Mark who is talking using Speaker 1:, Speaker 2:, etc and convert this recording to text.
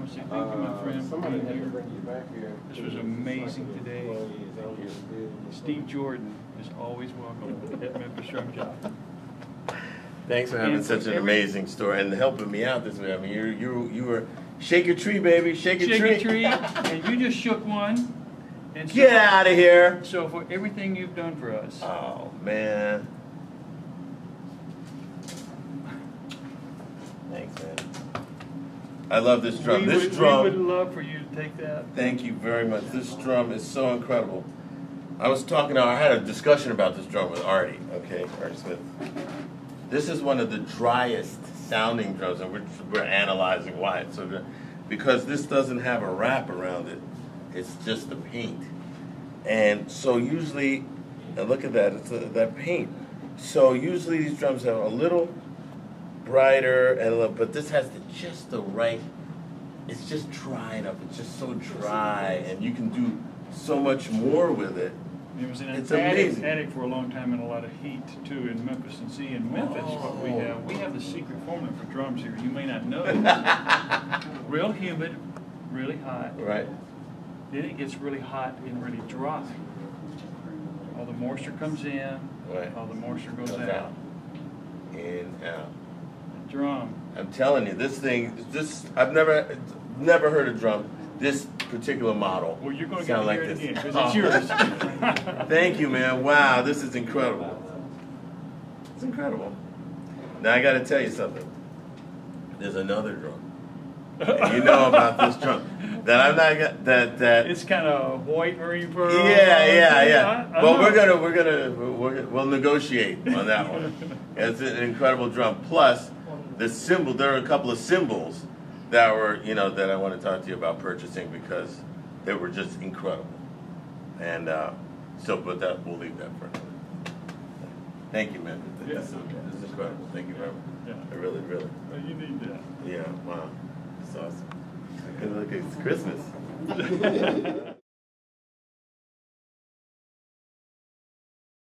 Speaker 1: want to say thank you, my friend, for being here.
Speaker 2: Bring you back here.
Speaker 1: This was amazing today. Steve Jordan is always welcome at Memphis Drum Shop.
Speaker 3: Thanks for having such an amazing story and helping me out this way. I mean, you were shake your tree, baby, shake your tree.
Speaker 1: Shake your tree, and you just shook one. And so,
Speaker 3: get out of here.
Speaker 1: So for everything you've done for us.
Speaker 3: Oh man. Thanks, man. I love this drum.
Speaker 1: We
Speaker 3: This drum.
Speaker 1: We would love for you to take that.
Speaker 3: Thank you very much. This drum is so incredible. I had a discussion about this drum with Artie, okay, Artie Smith. This is one of the driest sounding drums, and we're analyzing why it's so good. Because this doesn't have a wrap around it. It's just the paint. And so usually, and look at that, it's that paint. So usually these drums have a little brighter, but this has just the right, it's just dry enough. It's just so dry, and you can do so much more with it.
Speaker 1: It was in
Speaker 3: It's
Speaker 1: an
Speaker 3: amazing.
Speaker 1: attic for a long time and a lot of heat too in Memphis. And see, in Memphis, what we have the secret formula for drums here. You may not know. Real humid, really hot.
Speaker 3: Right.
Speaker 1: Then it gets really hot and really dry. All the moisture comes in.
Speaker 3: Right.
Speaker 1: All the moisture goes out.
Speaker 3: In, out.
Speaker 1: The drum.
Speaker 3: I'm telling you, I've never heard a drum this particular model.
Speaker 1: Well, you're going to
Speaker 3: sound
Speaker 1: get
Speaker 3: like
Speaker 1: to
Speaker 3: this.
Speaker 1: hear it again because it's yours.
Speaker 3: Thank you, man. Wow, this is incredible. It's incredible. Now I got to tell you something. There's another drum. And you know about this drum that I'm not that.
Speaker 1: It's kind of white marine pearl.
Speaker 3: Yeah. Well, we'll negotiate on that one. It's an incredible drum. Plus, the cymbal. There are a couple of cymbals that were, that I want to talk to you about purchasing because they were just incredible. And but we'll leave that for another. Thank you, man. This is incredible. Thank you very much.
Speaker 1: Yeah.
Speaker 3: I really.
Speaker 1: Well, you need that.
Speaker 3: Yeah. Wow. It's awesome. Look, it's Christmas.